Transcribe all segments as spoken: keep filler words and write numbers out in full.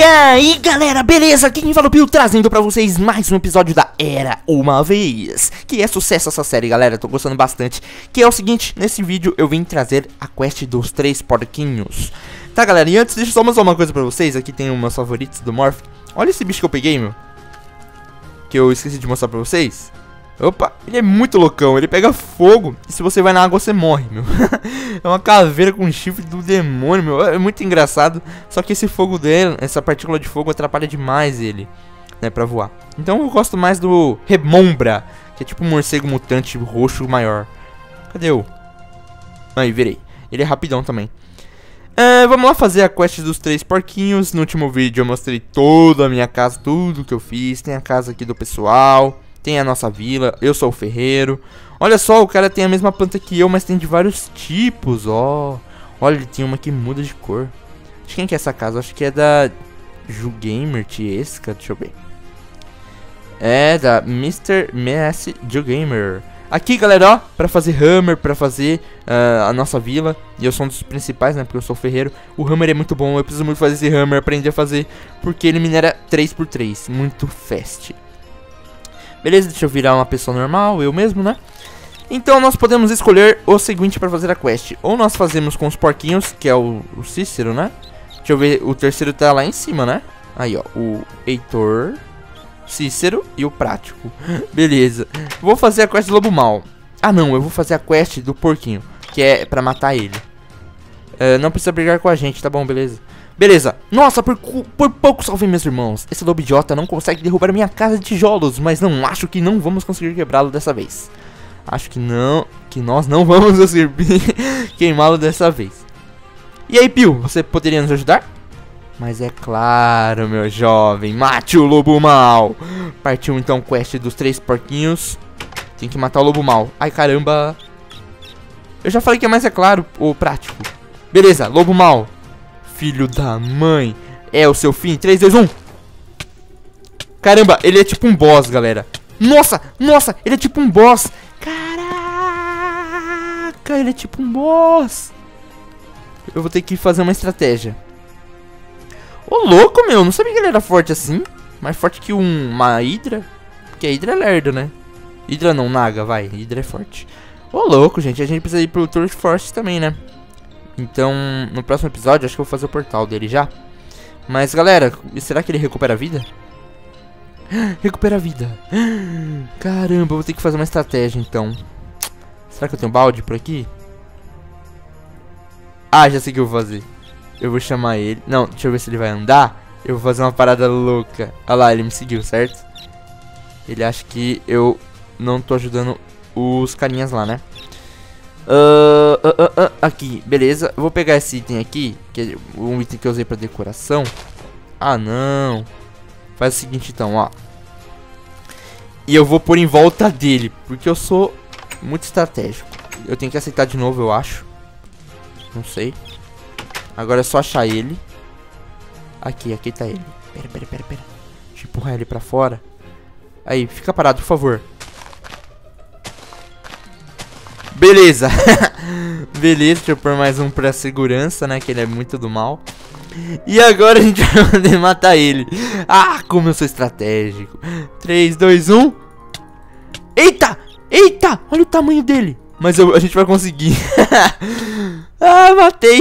aí galera, beleza? Aqui quem fala é o Pio, trazendo pra vocês mais um episódio da Era Uma Vez. Que é sucesso essa série, galera, tô gostando bastante. Que é o seguinte, nesse vídeo eu vim trazer a quest dos três porquinhos. Tá galera, e antes deixa eu só mostrar uma coisa pra vocês. Aqui tem umas favoritos do Morph. Olha esse bicho que eu peguei, meu, que eu esqueci de mostrar pra vocês. Opa, ele é muito loucão, ele pega fogo e se você vai na água você morre, meu. É uma caveira com chifre do demônio, meu. É muito engraçado. Só que esse fogo dele, essa partícula de fogo atrapalha demais ele, né, pra voar. Então eu gosto mais do Remombra, que é tipo um morcego mutante roxo maior. Cadê eu? Aí, virei. Ele é rapidão também. É, vamos lá fazer a quest dos três porquinhos. No último vídeo eu mostrei toda a minha casa, tudo que eu fiz. Tem a casa aqui do pessoal, tem a nossa vila, eu sou o ferreiro. Olha só, o cara tem a mesma planta que eu, mas tem de vários tipos, ó. Olha, ele tem uma que muda de cor. De quem que é essa casa? Acho que é da Jugamer Tiesca, deixa eu ver. É da mister Messi Jugamer. Aqui, galera, ó, pra fazer hammer, pra fazer uh, a nossa vila. E eu sou um dos principais, né, porque eu sou o ferreiro. O hammer é muito bom, eu preciso muito fazer esse hammer, aprender a fazer, porque ele minera três por três, muito fast. Beleza, deixa eu virar uma pessoa normal, eu mesmo, né? Então nós podemos escolher o seguinte para fazer a quest. Ou nós fazemos com os porquinhos, que é o, o Cícero, né? Deixa eu ver, o terceiro tá lá em cima, né? Aí, ó, o Heitor, Cícero e o Prático. Beleza. Vou fazer a quest do Lobo Mal. Ah, não, eu vou fazer a quest do porquinho, que é pra matar ele. uh, Não precisa brigar com a gente, tá bom, beleza. Beleza, nossa, por, por pouco salvei meus irmãos. Esse lobo idiota não consegue derrubar minha casa de tijolos, mas não acho que não vamos conseguir quebrá-lo dessa vez. Acho que não, que nós não vamos conseguir queimá-lo dessa vez. E aí, Pio, você poderia nos ajudar? Mas é claro, meu jovem, mate o lobo mal. Partiu então quest dos três porquinhos. Tem que matar o lobo mal. Ai, caramba. Eu já falei que é mais é claro, o Prático. Beleza, lobo mal, filho da mãe, é o seu fim. Três, dois, um. Caramba, ele é tipo um boss, galera. Nossa, nossa, ele é tipo um boss. Caraca, ele é tipo um boss. Eu vou ter que fazer uma estratégia. Ô, louco, meu, não sabia que ele era forte assim. Mais forte que um, uma hidra. Porque a hidra é lerdo, né? Hidra não, naga, vai, hidra é forte. Ô, louco, gente, a gente precisa ir pro Tour Force também, né? Então, no próximo episódio, acho que eu vou fazer o portal dele já. Mas, galera, será que ele recupera a vida? Recupera a vida. Caramba, eu vou ter que fazer uma estratégia, então. Será que eu tenho balde por aqui? Ah, já sei o que eu vou fazer. Eu vou chamar ele. Não, deixa eu ver se ele vai andar. Eu vou fazer uma parada louca. Olha lá, ele me seguiu, certo? Ele acha que eu não tô ajudando os carinhas lá, né? Uh, uh, uh, uh, aqui, beleza. Eu vou pegar esse item aqui, que é um item que eu usei pra decoração. Ah, não. Faz o seguinte, então, ó. E eu vou pôr em volta dele, porque eu sou muito estratégico. Eu tenho que aceitar de novo, eu acho. Não sei. Agora é só achar ele. Aqui, aqui tá ele. Pera, pera, pera, pera. Deixa eu empurrar ele pra fora. Aí, fica parado, por favor. Beleza. Beleza, deixa eu pôr mais um pra segurança, né? Que ele é muito do mal. E agora a gente vai poder matar ele. Ah, como eu sou estratégico. Três, dois, um. Eita, eita, olha o tamanho dele. Mas eu, a gente vai conseguir. Ah, matei.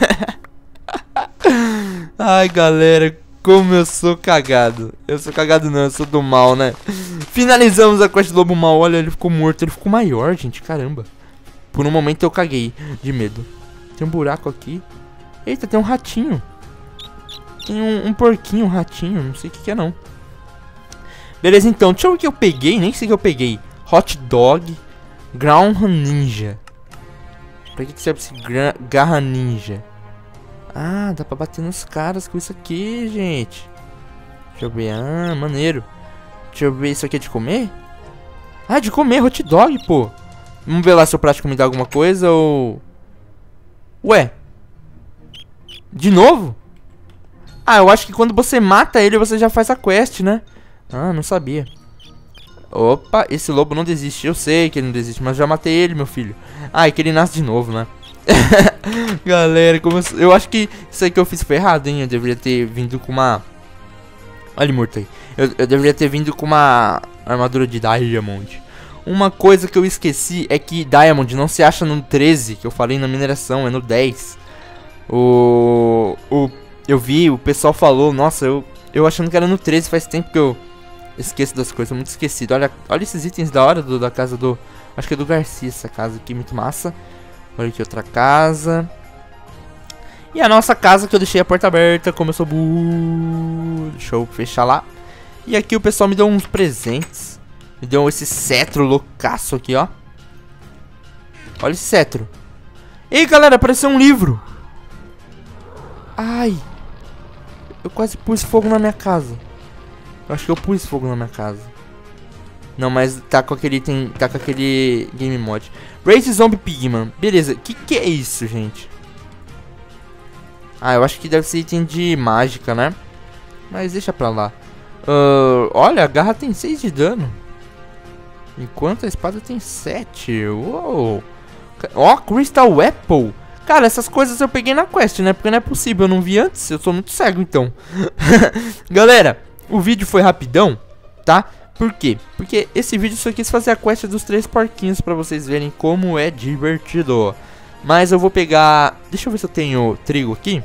Ai, galera, como eu sou cagado. Eu sou cagado não, eu sou do mal, né? Finalizamos a quest do lobo mal. Olha, ele ficou morto, ele ficou maior, gente, caramba. Por um momento eu caguei de medo. Tem um buraco aqui. Eita, tem um ratinho. Tem um, um porquinho, um ratinho, não sei o que que é não. Beleza, então, deixa eu ver o que eu peguei, nem sei o que eu peguei. Hot dog, ground ninja. Pra que que serve esse garra ninja? Ah, dá pra bater nos caras com isso aqui, gente. Deixa eu ver, ah, maneiro. Deixa eu ver, isso aqui é de comer? Ah, de comer, hot dog, pô. Vamos ver lá se o Prático me dá alguma coisa ou... Ué, de novo? Ah, eu acho que quando você mata ele, você já faz a quest, né? Ah, não sabia. Opa, esse lobo não desiste. Eu sei que ele não desiste, mas já matei ele, meu filho. Ah, é que ele nasce de novo, né? Galera, como eu, eu acho que isso aí que eu fiz foi errado, hein? Eu deveria ter vindo com uma Olha ele morto aí. Eu, eu deveria ter vindo com uma armadura de Diamond. Uma coisa que eu esqueci é que Diamond não se acha no treze, que eu falei na mineração, é no dez. O, o eu vi, o pessoal falou, nossa, eu, eu achando que era no treze, faz tempo que eu esqueço das coisas, muito esquecido. Olha, olha esses itens da hora do, da casa do, acho que é do Garcia essa casa aqui, muito massa. Olha aqui outra casa. E a nossa casa que eu deixei a porta aberta, como eu sou burro. Deixa eu fechar lá. E aqui o pessoal me deu uns presentes. Me deu esse cetro loucaço aqui, ó. Olha esse cetro. Ei, galera, apareceu um livro. Ai. Eu quase pus fogo na minha casa. Eu acho que eu pus fogo na minha casa. Não, mas tá com aquele item, tá com aquele game mod. Race Zombie Pigman. Beleza, que que é isso, gente? Ah, eu acho que deve ser item de mágica, né? Mas deixa pra lá. Uh, olha, a garra tem seis de dano. Enquanto a espada tem sete. Uou. Ó, Crystal Apple. Cara, essas coisas eu peguei na quest, né? Porque não é possível, eu não vi antes. Eu sou muito cego, então. Galera, o vídeo foi rapidão, tá? Por quê? Porque esse vídeo só quis fazer a quest dos três porquinhos pra vocês verem como é divertido. Mas eu vou pegar... Deixa eu ver se eu tenho trigo aqui.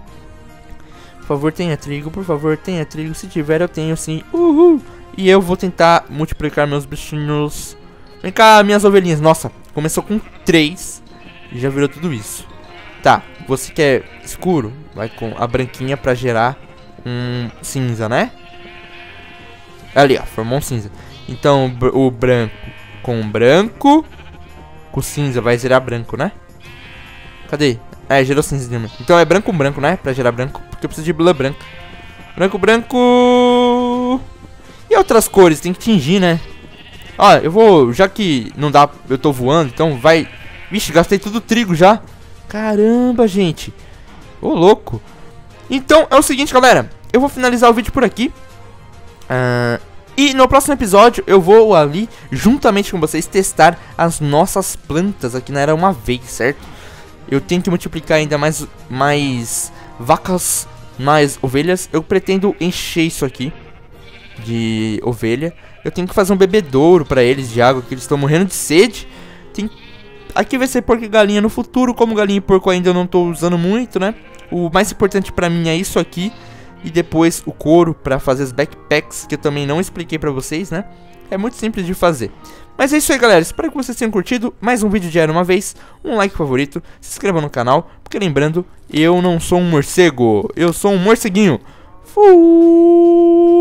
Por favor, tenha trigo. Por favor, tenha trigo. Se tiver, eu tenho sim. Uhul. E eu vou tentar multiplicar meus bichinhos. Vem cá, minhas ovelhinhas. Nossa, começou com três e já virou tudo isso. Tá, você quer escuro? Vai com a branquinha pra gerar um cinza, né? Ali, ó, formou um cinza. Então, o branco com branco. Com cinza vai gerar branco, né? Cadê? É, gerou cinza. Então é branco com branco, né? Pra gerar branco. Porque eu preciso de blã branca. Branco, branco. E outras cores, tem que tingir, né? Ó, eu vou... Já que não dá... Eu tô voando, então vai... Vixe, gastei tudo o trigo já. Caramba, gente. Ô, louco. Então, é o seguinte, galera. Eu vou finalizar o vídeo por aqui. Uh, e no próximo episódio, eu vou ali, juntamente com vocês, testar as nossas plantas aqui na Era Uma Vez, certo? Eu tenho que multiplicar ainda mais, mais vacas, mais ovelhas. Eu pretendo encher isso aqui de ovelha. Eu tenho que fazer um bebedouro pra eles de água, que eles estão morrendo de sede. Tem... Aqui vai ser porco e galinha no futuro. Como galinha e porco ainda eu não tô usando muito, né? O mais importante pra mim é isso aqui. E depois o couro pra fazer as backpacks, que eu também não expliquei pra vocês, né? É muito simples de fazer. Mas é isso aí, galera. Espero que vocês tenham curtido mais um vídeo de Era Uma Vez. Um like favorito, se inscreva no canal. Porque lembrando, eu não sou um morcego, eu sou um morceguinho. Fui!